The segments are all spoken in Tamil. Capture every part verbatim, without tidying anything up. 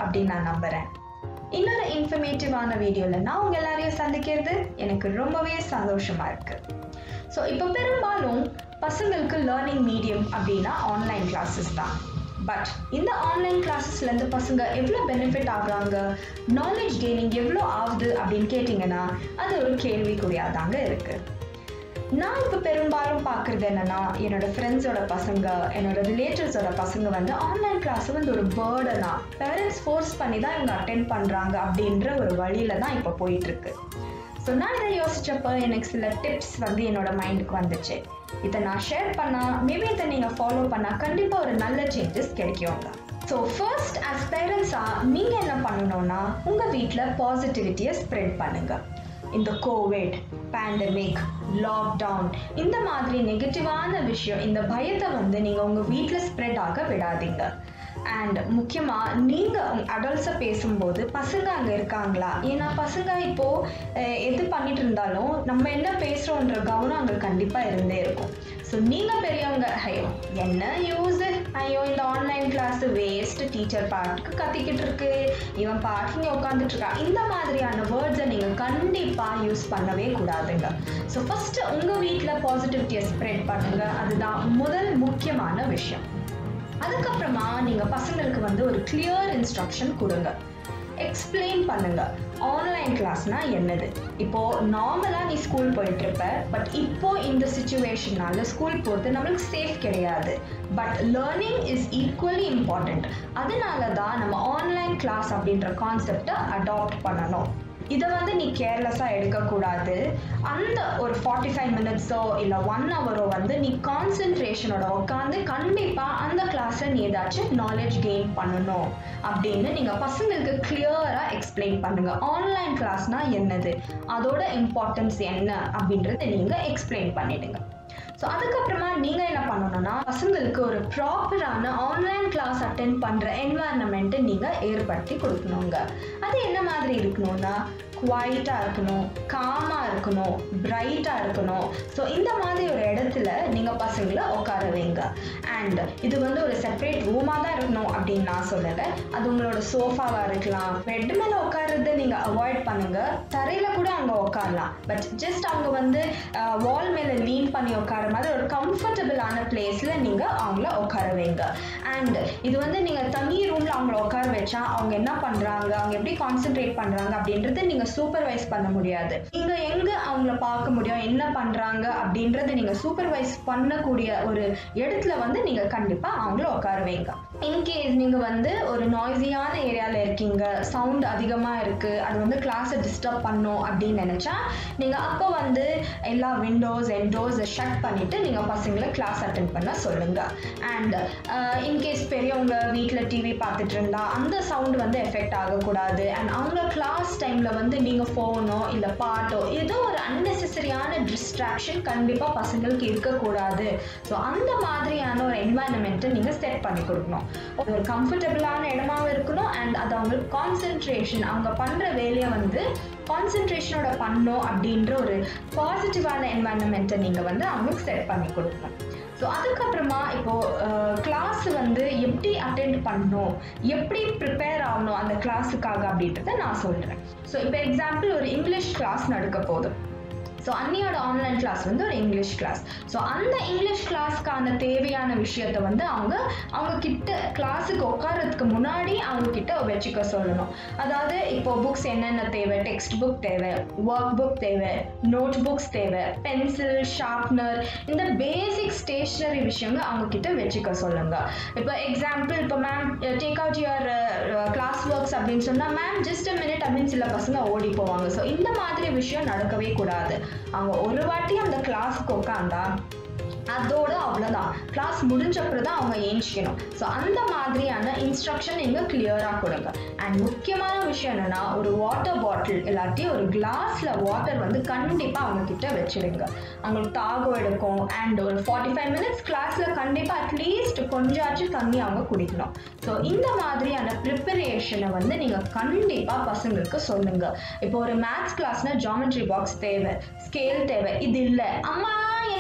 அப்படின்னு நான் நம்புறேன். இன்னொரு இன்ஃபர்மேட்டிவான வீடியோவில் நான் உங்கள் எல்லாரையும் சந்திக்கிறது எனக்கு ரொம்பவே சந்தோஷமா இருக்கு. ஸோ இப்போ பெரும்பாலும் பசங்களுக்கு லேர்னிங் மீடியம் அப்படின்னா ஆன்லைன் கிளாஸஸ் தான். பட் இந்த ஆன்லைன் கிளாஸஸ்லேருந்து பசங்க எவ்வளோ பெனிஃபிட் ஆகுறாங்க, நாலேஜ் கெய்னிங் எவ்வளோ ஆகுது அப்படின்னு கேட்டிங்கன்னா அது ஒரு கேள்விக்குறியாக தாங்க இருக்குது. நான் இப்போ பெரும்பாலும் பார்க்குறது என்னென்னா, என்னோட ஃப்ரெண்ட்ஸோட பசங்க, என்னோட ரிலேட்டிவ்ஸோட பசங்க வந்து ஆன்லைன் கிளாஸை வந்து ஒரு பேர்டனா பேரண்ட்ஸ் ஃபோர்ஸ் பண்ணி தான் இவங்க அட்டென்ட் பண்ணுறாங்க அப்படின்ற ஒரு வழியில் தான் இப்போ போயிட்டுருக்கு. ஸோ நான் இதை யோசிச்சப்போ எனக்கு சில டிப்ஸ் வந்து என்னோட மைண்டுக்கு வந்துச்சு. இதை நான் ஷேர் பண்ணால் மேபி இதை நீங்கள் ஃபாலோ பண்ணால் கண்டிப்பாக ஒரு நல்ல சேஞ்சஸ் கிடைக்குங்க. ஸோ ஃபர்ஸ்ட் ஆஸ் பேரண்ட்ஸாக நீங்கள் என்ன பண்ணணும்னா, உங்கள் வீட்டில் பாசிட்டிவிட்டியை ஸ்ப்ரெட் பண்ணுங்கள். இந்த கோவிட், பேண்டமிக், லாக்டவுன் இந்த மாதிரி நெகட்டிவான விஷயம், இந்த பயத்தை வந்து நீங்கள் உங்கள் வீட்டில் ஸ்ப்ரெட் ஆக விடாதீங்க. அண்ட் முக்கியமாக நீங்கள் அடல்ட்ஸை பேசும்போது பசங்க அங்கே இருக்காங்களா, ஏன்னா பசங்க இப்போது எது பண்ணிட்டு இருந்தாலும் நம்ம என்ன பேசுகிறோன்ற கவனம் அங்கே கண்டிப்பாக இருந்தே இருக்கும். ஸோ நீங்கள் பெரியவங்க, ஐயோ என்ன யூஸு, ஐயோ இந்த ஆன்லைன் கிளாஸு வேஸ்ட்டு, டீச்சர் பாட்டுக்கு கத்திக்கிட்டு இருக்கு, இவன் பாட்டு இங்கே உட்காந்துட்டு இருக்கா, இந்த மாதிரியான வேர்ட்ஸை நீங்கள் கண்டிப்பாக யூஸ் பண்ணவே கூடாதுங்க. ஸோ ஃபஸ்ட்டு உங்கள் வீட்டில் பாசிட்டிவிட்டியை ஸ்ப்ரெட் பண்ணுங்கள், அதுதான் முதல் முக்கியமான விஷயம். அதுக்கப்புறமா நீங்கள் பசங்களுக்கு வந்து ஒரு கிளியர் இன்ஸ்ட்ரக்ஷன் கொடுங்க, எக்ஸ்பிளைன் பண்ணுங்க ஆன்லைன் கிளாஸ்னா என்னது. இப்போ நார்மலாக நீ ஸ்கூல் போயிட்டு இருப்ப, பட் இப்போ இந்த சிச்சுவேஷனால ஸ்கூல் போகிறது நம்மளுக்கு சேஃப் கிடையாது. But learning is equally important. அதனால தான் நம்ம ஆன்லைன் கிளாஸ் அப்படின்ற கான்செப்டை அடாப்ட் பண்ணணும். இதை வந்து நீ கேர்லெஸ்ஸாக எடுக்கக்கூடாது. அந்த ஒரு ஃபார்ட்டி ஃபைவ் மினிட்ஸோ இல்லை ஒன் ஹவரோ வந்து நீ கான்சென்ட்ரேஷனோட உட்காந்து கண்டிப்பாக அந்த கிளாஸில் நீ ஏதாச்சும் நாலேஜ் கெயின் பண்ணணும் அப்படின்னு நீங்கள் பசங்களுக்கு கிளியராக எக்ஸ்பிளைன் பண்ணுங்கள். ஆன்லைன் கிளாஸ்னால் என்னது, அதோட இம்பார்ட்டன்ஸ் என்ன அப்படின்றத நீங்கள் எக்ஸ்பிளைன் பண்ணிடுங்க. ஸோ அதுக்கப்புறமா நீங்கள் என்ன பண்ணணும்னா, பசங்களுக்கு ஒரு ப்ராப்பரான ஆன்லைன் கிளாஸ் அட்டென்ட் பண்ணுற என்வாயர்மெண்ட்டை நீங்கள் ஏற்படுத்தி கொடுக்கணுங்க. அது என்ன மாதிரி இருக்கணும்னா, குவைட்டாக இருக்கணும், காமாக இருக்கணும், பிரைட்டாக இருக்கணும். ஸோ இந்த மாதிரி ஒரு இடத்துல நீங்கள் பசங்களை உட்கார வைங்க. அண்ட் இது வந்து ஒரு செப்பரேட் ரூமாக தான் இருக்கணும் அப்படின்னு நான் சொல்லலை. அது உங்களோட சோஃபாவாக இருக்கலாம். பெட் மேலே உட்கார்றதை நீங்கள் அவாய்ட் பண்ணுங்கள். தரையில் கூட அங்கே உட்காரலாம். பட் ஜஸ்ட் அவங்க வந்து வால் மேலே லீன் பண்ணி உட்கார மாதிரி ஒரு கம்ஃபர்டபுளான பிளேஸில் நீங்கள் அவங்கள உட்கார வைங்க. அண்ட் இது வந்து நீங்கள் தனி ரூமில் அவங்கள உட்கார வச்சா அவங்க என்ன பண்ணுறாங்க, அவங்க எப்படி கான்சென்ட்ரேட் பண்ணுறாங்க அப்படின்றத நீங்கள் சூப்பர்வைஸ் பண்ண முடியாது. நீங்க எங்க அவங்கள பார்க்க முடியும், என்ன பண்றாங்க அப்படின்றத நீங்க சூப்பர்வைஸ் பண்ணக்கூடிய ஒரு இடத்துல வந்து நீங்க கண்டிப்பா அவங்கள உட்கார வைங்க. இன்கேஸ் நீங்க வந்து ஒரு நாய்ஸியான ஏரியால இருக்கீங்க, சவுண்ட் அதிகமா இருக்கு, அது வந்து கிளாஸை டிஸ்டர்ப் பண்ணும் அப்படின்னு நினைச்சா நீங்க அப்போ வந்து எல்லா விண்டோஸ் அண்ட் டோர்ஸை ஷட் பண்ணிட்டு நீங்க பசங்களை கிளாஸ் அட்டென்ட் பண்ண சொல்லுங்க. அண்ட் இன்கேஸ் பெரியவங்க வீட்டில் டிவி பார்த்துட்டு இருந்தா அந்த சவுண்ட் வந்து எஃபெக்ட் ஆகக்கூடாது. அண்ட் அவங்க கிளாஸ் டைம்ல வந்து நீங்கள் ஃபோனோ இல்லை பாட்டோ ஏதோ ஒரு அன்னெசரியான டிஸ்ட்ராக்ஷன் கண்டிப்பாக பசங்களுக்கு இருக்கக்கூடாது. ஸோ அந்த மாதிரியான ஒரு என்வாயன்மெண்ட்டை நீங்கள் செட் பண்ணி கொடுக்கணும். ஒரு கம்ஃபர்டபுளான இடமாவும் இருக்கணும். அண்ட் அது அவங்களுக்கு கான்சென்ட்ரேஷன், அவங்க பண்ணுற வேலையை வந்து கான்சென்ட்ரேஷனோட பண்ணணும் அப்படின்ற ஒரு பாசிட்டிவான என்வாயன்மெண்ட்டை நீங்கள் வந்து அவங்களுக்கு செட் பண்ணி கொடுக்கணும். ஸோ அதுக்கப்புறமா இப்போது கிளாஸ் வந்து எப்படி அட்டெண்ட் பண்ணணும், எப்படி ப்ரிப்பேர் ஆகணும் அந்த கிளாஸுக்காக அப்படின்றத நான் சொல்கிறேன். ஸோ இப்போ எக்ஸாம்பிள் ஒரு இங்கிலீஷ் கிளாஸ் நடக்க போகுது. ஸோ அன்னியோட ஆன்லைன் கிளாஸ் வந்து ஒரு இங்கிலீஷ் கிளாஸ். ஸோ அந்த இங்கிலீஷ் கிளாஸ்க்கான தேவையான விஷயத்த வந்து அவங்க அவங்க கிட்ட கிளாஸுக்கு உட்காரத்துக்கு முன்னாடி அவங்க கிட்ட வச்சுக்க சொல்லணும். அதாவது இப்போ புக்ஸ் என்னென்ன தேவை, டெக்ஸ்ட் புக் தேவை, ஒர்க் புக் தேவை, நோட் புக்ஸ் தேவை, பென்சில், ஷார்ப்னர், இந்த பேசிக் ஸ்டேஷ்னரி விஷயங்கள் அவங்க கிட்ட வச்சுக்க சொல்லுங்க. இப்போ எக்ஸாம்பிள், இப்போ ma'am take out your class works அப்படின்னு சொன்னால் மேம் ஜஸ்ட் அ மினிட் அப்படின்னு சில பசங்க ஓடி போவாங்க. ஸோ இந்த மாதிரி விஷயம் நடக்கவே கூடாது. அவங்க ஒரு வாட்டி அந்த கிளாஸுக்கு உட்காந்தா அதோட அவ்வளோதான், கிளாஸ் முடிஞ்சப்பறம் தான் அவங்க ஏஞ்சிக்கணும். ஸோ அந்த மாதிரியான இன்ஸ்ட்ரக்ஷன் நீங்கள் கிளியராக கொடுங்க. அண்ட் முக்கியமான விஷயம் என்னென்னா, ஒரு வாட்டர் பாட்டில் இல்லாட்டி ஒரு கிளாஸில் வாட்டர் வந்து கண்டிப்பாக அவங்க கிட்ட வச்சுடுங்க. அவங்களுக்கு தாகம் எடுக்கும். அண்ட் ஒரு ஃபார்ட்டி ஃபைவ் மினிட்ஸ் கிளாஸில் கண்டிப்பாக அட்லீஸ்ட் கொஞ்சாச்சும் தண்ணி அவங்க குடிக்கணும். ஸோ இந்த மாதிரியான ப்ரிப்பரேஷனை வந்து நீங்கள் கண்டிப்பாக பசங்களுக்கு சொல்லுங்கள். இப்போ ஒரு மேத்ஸ் கிளாஸ்னால் ஜாமெட்ரி பாக்ஸ் தேவை, ஸ்கேல் தேவை. இது இல்லை, அம்மா என்னோட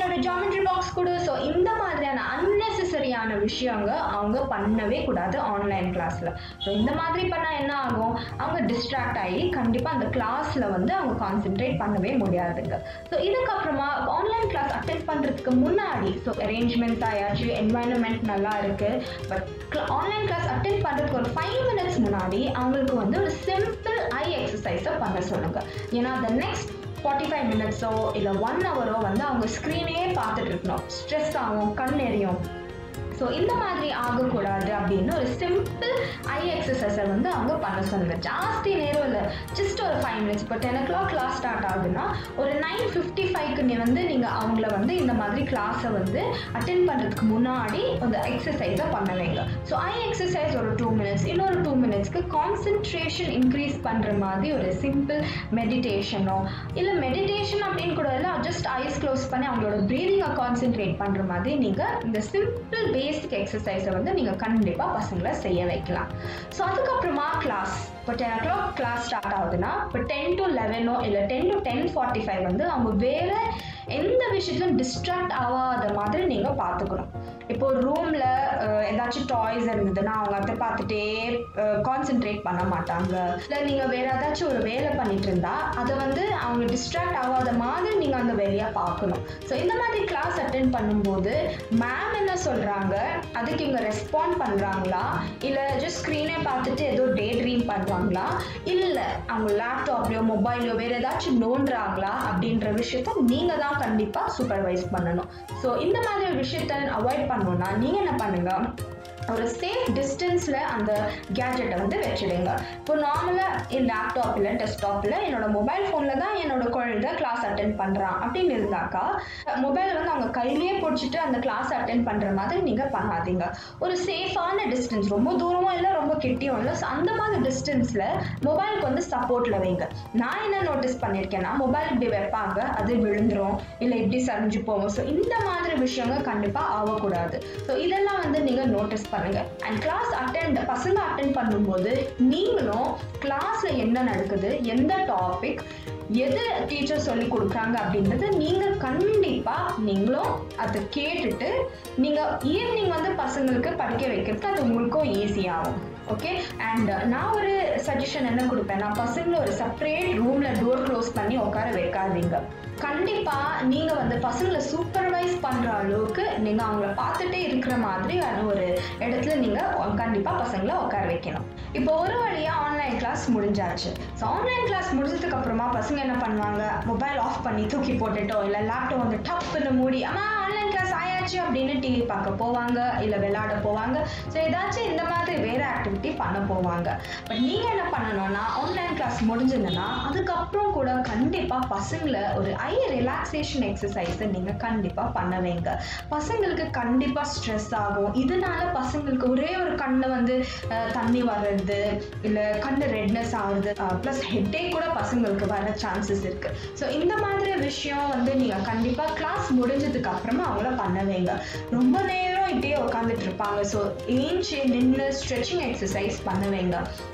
ஒரு ஜாமெட்ரி பாக்ஸ் கொடு. ஸோ இந்த மாதிரியான அன்னெசரியான விஷயங்க அவங்க பண்ணவே கூடாது ஆன்லைன் கிளாஸில். ஸோ இந்த மாதிரி பண்ணால் என்ன ஆகும், அவங்க டிஸ்ட்ராக்ட் ஆகி கண்டிப்பாக அந்த கிளாஸில் வந்து அவங்க கான்சென்ட்ரேட் பண்ணவே முடியாதுங்க. ஸோ இதுக்கப்புறமா ஆன்லைன் கிளாஸ் அட்டென்ட் பண்ணுறதுக்கு முன்னாடி ஸோ அரேஞ்ச்மெண்ட்ஸ் ஆயாச்சு, என்வாயன்மெண்ட் நல்லா இருக்குது, பட் ஆன்லைன் கிளாஸ் அட்டென்ட் பண்ணுறதுக்கு ஒரு ஃபைவ் மினிட்ஸ் முன்னாடி அவங்களுக்கு வந்து ஒரு சிம்பிள் ஐ எக்ஸசைஸை பண்ண சொல்லுங்கள். ஏன்னா அந்த நெக்ஸ்ட் ஃபார்ட்டி ஃபைவ் மினிட்ஸோ இல்லை ஒன் ஹவரோ வந்து அவங்க ஸ்க்ரீனே பார்த்துட்டு இருக்கணும், ஸ்ட்ரெஸ் ஆகும், கண் எரியும். ஸோ இந்த மாதிரி ஆகக்கூடாது அப்படின்னு ஒரு சிம்பிள் ஐ எக்ஸசைஸை வந்து அவங்க பண்ண சொல்லுங்க. ஜாஸ்தி நேரம் இல்லை, ஜஸ்ட் ஒரு ஃபைவ் மினிட்ஸ். இப்போ ten o'clock class start ஆகுதுன்னா ஒரு நைன் ஃபிஃப்டி ஃபைவ்க்கு நீ வந்து நீங்கள் அவங்கள வந்து இந்த மாதிரி கிளாஸை வந்து அட்டென்ட் பண்ணுறதுக்கு முன்னாடி அந்த எக்ஸசைஸை பண்ண வைங்க. ஸோ ஐ எக்ஸசைஸ் ஒரு டூ மினிட்ஸ், இன்னொரு டூ மினிட்ஸ்க்கு கான்சென்ட்ரேஷன் இன்க்ரீஸ் பண்ணுற மாதிரி ஒரு சிம்பிள் மெடிடேஷனோ இல்லை மெடிடேஷன் அப்படின்னு கூட இல்லை, ஜஸ்ட் ஐஸ் க்ளோஸ் பண்ணி அவங்களோட ப்ரீதிங்கை கான்சென்ட்ரேட் பண்ணுற மாதிரி நீங்கள் இந்த சிம்பிள் பேஸ் பேசிக் எக்ஸசைஸை வந்து நீங்கள் கண்டிப்பாக பசங்களை செய்ய வைக்கலாம். ஸோ அதுக்கப்புறமா கிளாஸ் இப்போ ten o'clock class start ஆகுதுன்னா இப்போ டென் டு லெவனோ இல்லை ten to ten forty five வந்து அவங்க வேறு எந்த விஷயத்திலும் டிஸ்ட்ராக்ட் ஆகாத மாதிரி நீங்கள் பார்த்துக்கணும். இப்போ ரூமில் ஏதாச்சும் டாய்ஸ் இருந்ததுன்னா அவங்க அதை பார்த்துட்டே கான்சென்ட்ரேட் பண்ண மாட்டாங்க. இல்லை நீங்கள் வேறு ஏதாச்சும் ஒரு வேலை பண்ணிட்டு இருந்தா அதை வந்து அவங்க டிஸ்ட்ராக்ட் ஆகாத மாதிரி நீங்கள் அந்த வேலையை பார்க்கணும். ஸோ இந்த மாதிரி கிளாஸ் அட்டென்ட் பண்ணும்போது மேம் என்ன சொல்கிறாங்க அதுக்கு இங்கே ரெஸ்பாண்ட் பண்ணுறாங்களா, இல்லை ஜஸ்ட் ஸ்க்ரீனே பார்த்துட்டு ஏதோ டே ட்ரீம் பண்ணுறாங்களா, இல்லை அவங்க லேப்டாப்லையோ மொபைலையோ வேறு ஏதாச்சும் நோண்டுறாங்களா அப்படின்ற விஷயத்த நீங்கள் தான் கண்டிப்பாக சூப்பர்வைஸ் பண்ணணும். ஸோ இந்த மாதிரி ஒரு விஷயத்த அவாய்ட் பண்ணணும்னா நீங்கள் என்ன பண்ணுங்க, ஒரு சேஃப் டிஸ்டன்ஸில் அந்த கேஜெட்டை வந்து வச்சுடுங்க. இப்போ நார்மலாக என் லேப்டாப் இல்லை டெஸ்க்டாப்பில் என்னோட மொபைல் ஃபோனில் தான் என்னோட குழந்தை கிளாஸ் அட்டென்ட் பண்ணுறான் அப்படின்னு இருந்தாக்கா மொபைல் வந்து அவங்க கையிலேயே பிடிச்சிட்டு அந்த கிளாஸ் அட்டென்ட் பண்ணுற மாதிரி நீங்கள் பண்ணாதீங்க. ஒரு சேஃபான டிஸ்டன்ஸ், ரொம்ப தூரமும் இல்லை ரொம்ப கிட்டியும் இல்லை, ஸோ அந்த மாதிரி டிஸ்டன்ஸில் மொபைலுக்கு வந்து சப்போர்ட்டில் வைங்க. நான் என்ன நோட்டீஸ் பண்ணியிருக்கேன்னா மொபைல் இப்படி வைப்பாங்க, அது விழுந்துரும், இல்லை இப்படி சரிஞ்சு போகும். ஸோ இந்த மாதிரி விஷயங்கள் கண்டிப்பாக ஆகக்கூடாது. ஸோ இதெல்லாம் வந்து நீங்கள் நோட்டீஸ் பண்ணுங்க. அண்ட் கிளாஸ் அட்டெண்ட் பசங்க அட்டென்ட் பண்ணும்போது நீங்களும் கிளாஸ்ல என்ன நடக்குது, எந்த டாபிக், எது டீச்சர் சொல்லி கொடுக்குறாங்க அப்படின்றது நீங்கள் கண்டிப்பாக நீங்களும் அதை கேட்டுட்டு நீங்கள் ஈவினிங் வந்து பசங்களுக்கு படிக்க வைக்கிறதுக்கு அது உங்களுக்கும் ஈஸியாகும். ஓகே, அண்ட் நான் ஒரு சஜஷன் என்ன கொடுப்பேன், நான் பசங்களை ஒரு செப்பரேட் ரூமில் டோர் க்ளோஸ் பண்ணி உட்கார வைக்காதீங்க. கண்டிப்பாக நீங்கள் வந்து பசங்களை சூப்பர்வைஸ் பண்ணுற அளவுக்கு நீங்கள் அவங்கள பார்த்துட்டே இருக்கிற மாதிரி ஒரு இடத்துல நீங்கள் கண்டிப்பாக பசங்களை உட்கார வைக்கணும். இப்போ ஒரு வழியாக ஆன்லைன் கிளாஸ் முடிஞ்சாச்சு. ஸோ ஆன்லைன் கிளாஸ் முடிஞ்சதுக்கு அப்புறமா பசங்க என்ன பண்ணுவாங்க, மொபைல் ஆஃப் பண்ணி தூக்கி போட்டுட்டோ இல்லை லேப்டாப் வந்து டப்புன்னு மூடி அம்மா ஆன்லைன் கிளாஸ் ஆயாச்சு அப்படின்னு டிவி பார்க்க போவாங்க, இல்லை விளையாட போவாங்க. ஸோ ஏதாச்சும் இந்த மாதிரி வேறு ஆக்டிவிட்டி பண்ண போவாங்க. பட் நீங்கள் என்ன பண்ணணும்னா ஆன்லைன் கிளாஸ் முடிஞ்சதுன்னா அதுக்கப்புறம் கூட கண்டிப்பாக பசங்களை ஒரு ஐ ரிலாக்ஸேஷன் எக்ஸசைஸை நீங்கள் கண்டிப்பாக பண்ண வைங்க. பசங்களுக்கு கண்டிப்பாக ஸ்ட்ரெஸ் ஆகும். இதனால பசங்களுக்கு ஒரே ஒரு கண்ணில் வந்து தண்ணி வர்றது, இல்லை கண்ணு ரெட்னஸ் ஆகுது, ப்ளஸ் ஹெட்டேக் கூட பசங்களுக்கு வர சான்சஸ் இருக்குது. ஸோ இந்த மாதிரி விஷயம் வந்து நீங்கள் கண்டிப்பாக கிளாஸ் முடிஞ்சதுக்கு அப்புறமா அவங்கள பண்ண வைங்க. ரொம்ப நேரம் இப்படியே உட்காந்துட்டு இருப்பாங்க. ஸோ ஏஞ்சி நின்று ஸ்ட்ரெச்சிங் எக்ஸசைஸ் பண்ண வைங்க.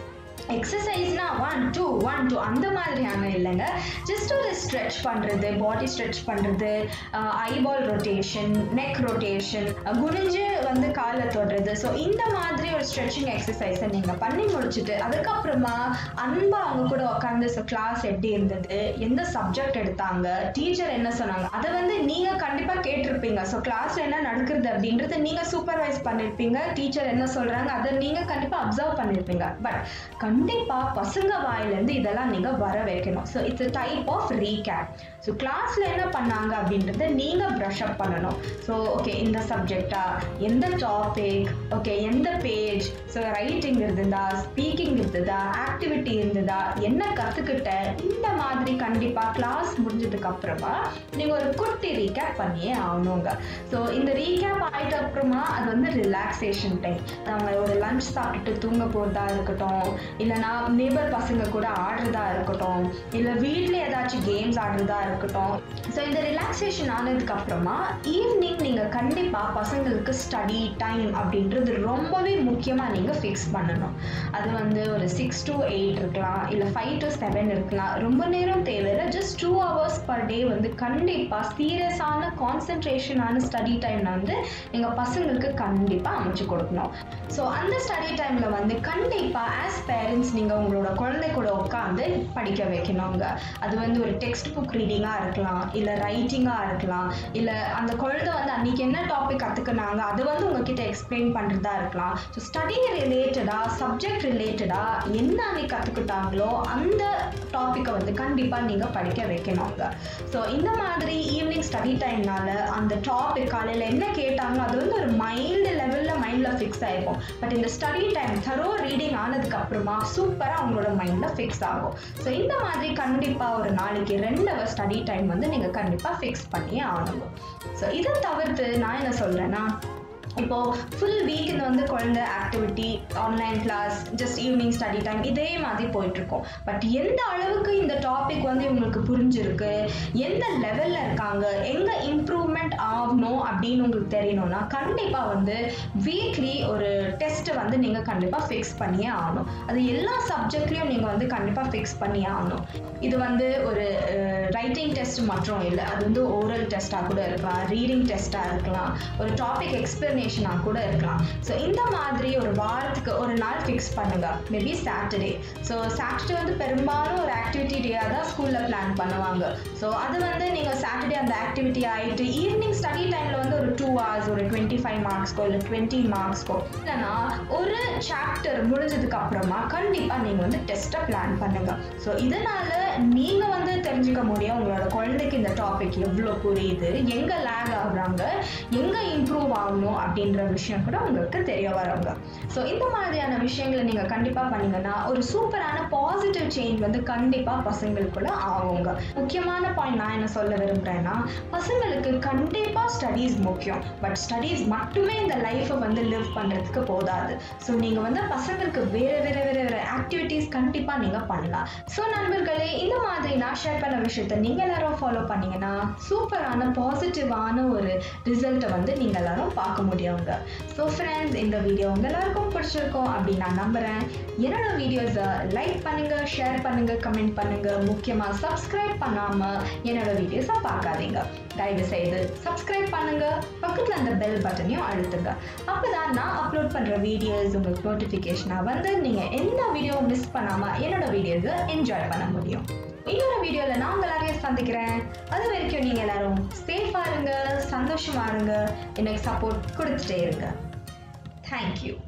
எக்ஸசைஸ்னா ஒன் டூ ஒன் டூ அந்த மாதிரியான இல்லைங்க, ஜஸ்ட் ஒரு ஸ்ட்ரெச் பண்ணுறது, பாடி ஸ்ட்ரெச் பண்ணுறது, ஐபால் ரொட்டேஷன், நெக் ரொட்டேஷன், குனிஞ்சு வந்து காலை தொடுறது. ஸோ இந்த மாதிரி ஒரு ஸ்ட்ரெச்சிங் எக்ஸசைஸை நீங்கள் பண்ணி முடிச்சுட்டு அதுக்கப்புறமா அன்பா அவங்க கூட உட்காந்து ஸோ கிளாஸ் எப்படி இருந்தது, எந்த சப்ஜெக்ட் எடுத்தாங்க, டீச்சர் என்ன சொன்னாங்க, அதை வந்து நீங்கள் கண்டிப்பாக கேட்டிருப்பீங்க. ஸோ கிளாஸில் என்ன நடக்குது அப்படின்றது நீங்கள் சூப்பர்வைஸ் பண்ணியிருப்பீங்க. டீச்சர் என்ன சொல்கிறாங்க அதை நீங்கள் கண்டிப்பாக அப்சர்வ் பண்ணியிருப்பீங்க. பட் கண்டிப்பா பசங்க வாயிலிருந்து இதெல்லாம் நீங்க வர வைக்கணும். So it's type of recap. So கிளாஸ்ல என்ன பண்ணாங்க அப்படின்றத நீங்க ப்ரஷ் அப் பண்ணணும். ஸோ ஓகே இந்த சப்ஜெக்டா, எந்த டாபிக், ஓகே எந்த பேஜ், ஸோ ரைட்டிங் இருந்ததா, ஸ்பீக்கிங் இருந்ததா, ஆக்டிவிட்டி இருந்ததா, என்ன கற்றுக்கிட்ட, இந்த மாதிரி கண்டிப்பாக கிளாஸ் முடிஞ்சதுக்கு அப்புறமா நீங்கள் ஒரு குட்டி ரீகேப் பண்ணியே ஆகணுங்க. ஸோ இந்த ரீகேப் ஆகிட்ட அப்புறமா அது வந்து ரிலாக்ஸேஷன் டைம். அவங்க ஒரு லஞ்ச் சாப்பிட்டுட்டு தூங்க போகிறதா இருக்கட்டும், இல்லைனா நேபர் பசங்க கூட ஆடுறதா இருக்கட்டும், இல்லை வீட்டில் ஏதாச்சும் கேம்ஸ் ஆடுறதா இருக்கட்டும். ஸோ இந்த ரிலாக்ஸேஷன் ஆனதுக்கு அப்புறமா ஈவினிங் நீங்கள் கண்டிப்பாக பசங்களுக்கு ஸ்டடி டைம் அப்படின்றது ரொம்பவே முக்கியமாக நீங்கள் ஃபிக்ஸ் பண்ணணும். அது வந்து ஒரு சிக்ஸ் டு எயிட் இருக்கலாம், இல்லை ஃபைவ் டு செவன் இருக்கலாம், ரொம்ப நேரம் தேவையில்லை, just two hours per per day வந்து கண்டிப்பாக சீரியஸான கான்சென்ட்ரேஷனான ஸ்டடி டைம் வந்து எங்கள் பசங்களுக்கு கண்டிப்பாக அமைச்சு கொடுக்கணும். ஸோ அந்த ஸ்டடி டைமில் வந்து கண்டிப்பாக ஆஸ் பேரண்ட்ஸ் நீங்கள் உங்களோட குழந்தை கூட உட்காந்து படிக்க வைக்கணுங்க. அது வந்து ஒரு டெக்ஸ்ட் புக் ரீடிங்காக இருக்கலாம், இல்லை ரைட்டிங்காக இருக்கலாம், இல்லை அந்த குழந்தை வந்து அன்றைக்கி என்ன டாபிக் கற்றுக்குனாங்க அதை வந்து உங்ககிட்ட எக்ஸ்பிளைன் பண்ணுறதா இருக்கலாம். ஸோ ஸ்டடி ரிலேட்டடாக சப்ஜெக்ட் ரிலேட்டடாக என்ன அன்றைக்கி கற்றுக்கிட்டாங்களோ அந்த டாப்பிக்கை வந்து கண்டிப்பாக நீங்கள் படிக்க வைக்கணுங்க. ஸோ இந்த மாதிரி ஈவினிங் ஸ்டடி டைம்னால அந்த டாபிக் காலையில் என்ன கேட்டாங்களோ அது வந்து ஒரு மைல்டு லெவலில் மைண்டில் ஃபிக்ஸ் ஆகிருக்கும். பட் இந்த ஸ்டடி டைம் தரோ ரீடிங் ஆனதுக்கு அப்புறமா சூப்பராக அவங்களோட மைண்டில் ஃபிக்ஸ் ஆகும். ஸோ இந்த மாதிரி கண்டிப்பாக ஒரு நாளைக்கு ரெண்டு ஹவர் ஸ்டடி டைம் வந்து நீங்கள் கண்டிப்பாக ஃபிக்ஸ் பண்ணியே ஆகணும். ஸோ இதை தவிர்த்து நான் என்ன சொல்கிறேன்னா, இப்போது ஃபுல் வீக் வந்து குழந்தை activity, online class, just evening study time இதே மாதிரி போயிட்டுருக்கோம். பட் எந்த அளவுக்கு இந்த டாபிக் வந்து இவங்களுக்கு புரிஞ்சிருக்கு, எந்த லெவலில் இருக்காங்க, எங்கே இம்ப்ரூவ்மெண்ட் ஆகணும் அப்படின்னு உங்களுக்கு தெரியணும்னா கண்டிப்பாக வந்து வீக்லி ஒரு டெஸ்ட்டை வந்து நீங்கள் கண்டிப்பாக ஃபிக்ஸ் பண்ணியே ஆகணும். அது எல்லா சப்ஜெக்ட்லேயும் நீங்கள் வந்து கண்டிப்பாக ஃபிக்ஸ் பண்ணியே ஆகணும். இது வந்து ஒரு ரைட்டிங் டெஸ்ட் மட்டும் இல்லை, அது வந்து ஓரல் டெஸ்ட்டாக கூட இருக்கலாம், ரீடிங் டெஸ்ட்டாக இருக்கலாம், ஒரு டாபிக் எக்ஸ்பிளனேஷன் கூட இருக்கலாம். ஸோ இந்த மாதிரி ஒரு வாரத்துக்கு ஒரு நாள் ஃபிக்ஸ் பண்ணுங்க. Maybe Saturday. ஸோ சாட்டர்டே வந்து பெரும்பாலும் ஒரு ஆக்டிவிட்டி டேயாக தான் ஸ்கூலில் பிளான் பண்ணுவாங்க. ஸோ அது வந்து நீங்கள் சாட்டர்டே அந்த ஆக்டிவிட்டி ஆகிட்டு ஈவினிங் ஸ்டடி டைமில் வந்து ஒரு டூ ஹவர்ஸ் ஒரு டுவெண்ட்டி ஃபைவ் மார்க்ஸ்க்கோ இல்லை டுவெண்ட்டி மார்க்ஸ்க்கோ இல்லைனா ஒரு சாப்டர் முடிஞ்சதுக்கு அப்புறமா கண்டிப்பாக நீங்கள் வந்து டெஸ்ட்டை பிளான் பண்ணுங்க. ஸோ இதனால நீங்கள் வந்து தெரிஞ்சுக்க முடியும் உங்களோட குழந்தைக்கு இந்த டாபிக் எவ்வளோ புரியுது, எங்கே லேக் ஆகுறாங்க, எங்கே இம்ப்ரூவ் ஆகணும் அப்படின்ற விஷயம் கூட உங்களுக்கு தெரிய வருங்க. ஸோ இந்த மாதிரியான விஷயங்களை நீங்கள் கண்டிப்பாக பண்ணீங்கன்னா ஒரு சூப்பரான பாசிட்டிவ் சேஞ்ச் வந்து கண்டிப்பாக பசங்களுக்குள்ள ஆகுங்க. முக்கியமான பாயிண்ட் நான் என்ன சொல்ல விரும்புகிறேன்னா, பசங்களுக்கு கண்டிப்பாக ஸ்டடீஸ் முக்கியம். பட் ஸ்டடீஸ் மட்டுமே இந்த லைஃப்பை வந்து லிவ் பண்ணுறதுக்கு போதாது. ஸோ நீங்கள் வந்து பசங்களுக்கு வேறு வேறு வேறு வேறு ஆக்டிவிட்டீஸ் கண்டிப்பாக நீங்கள் பண்ணலாம். ஸோ நண்பர்களே, இந்த மாதிரி நான் ஷேர் பண்ண விஷயத்தை நீங்கள் எல்லாரும் ஃபாலோ பண்ணீங்கன்னா சூப்பரான பாசிட்டிவான ஒரு ரிசல்ட்டை வந்து நீங்கள் எல்லாரும் பார்க்க முடியுங்க. ஸோ ஃப்ரெண்ட்ஸ், இந்த வீடியோ உங்கள் எல்லாருக்கும் பிடிச்சிருக்கோம் அப்படின்னு நான் நம்புகிறேன். என்னோட வீடியோஸை லைக் பண்ணுங்கள், ஷேர் பண்ணுங்கள், கமெண்ட் பண்ணுங்கள். முக்கியமாக சப்ஸ்கிரைப் பண்ணாமல் என்னோட வீடியோஸை பார்க்காதீங்க. தயவு செய்து சப்ஸ்கிரைப் பண்ணுங்கள், பக்கத்தில் அந்த பெல் பட்டனையும் அழுத்துங்க. அப்போ தான் நான் அப்லோட் பண்ணுற வீடியோஸ் உங்களுக்கு நோட்டிஃபிகேஷனாக வந்து நீங்கள் எந்த வீடியோ மிஸ் பண்ணாமல் என்னோட வீடியோஸை என்ஜாய் பண்ண முடியும். இன்னொரு வீடியோவில் நான் உங்கள் எல்லாரையும் சந்திக்கிறேன். அது வரைக்கும் நீங்கள் எல்லாரும் சேஃபாக இருங்க, சந்தோஷமாக இருங்க, எனக்கு சப்போர்ட் கொடுத்துட்டே இருங்க. தேங்க்யூ.